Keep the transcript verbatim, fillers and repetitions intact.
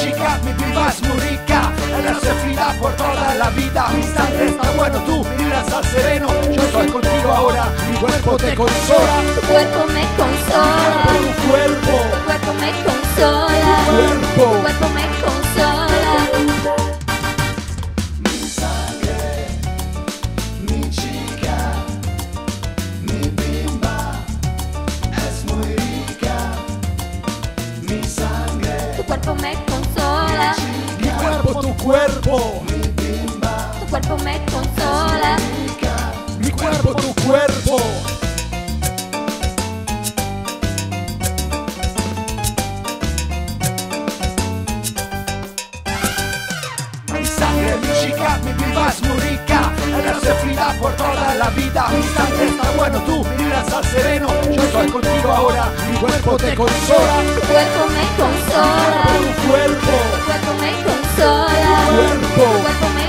chica, mi bimba es muy rica. Ella se fila por toda la vida. Mi sangre está bueno, tú miras al sereno. Yo estoy contigo ahora, mi cuerpo te consola. Tu cuerpo me consola. Tu cuerpo, Tu cuerpo me consola. tu cuerpo. Tu cuerpo me consola. Mi sangre, mi chica, mi bimba es muy rica. Mi sangre, Tu cuerpo me consola. mi cuerpo, tu cuerpo. Mi bimba, Tu cuerpo me consola. mi cuerpo, tu cuerpo. Mi sangre, mi chica, mi bimba es muy rica. Ella se fila por toda la vida. Mi sangre está bueno, tú miras al sereno. Yo estoy contigo ahora, mi cuerpo te consola. Tu cuerpo me consola. Tu cuerpo, Tu cuerpo me consola. tu cuerpo. Tu cuerpo me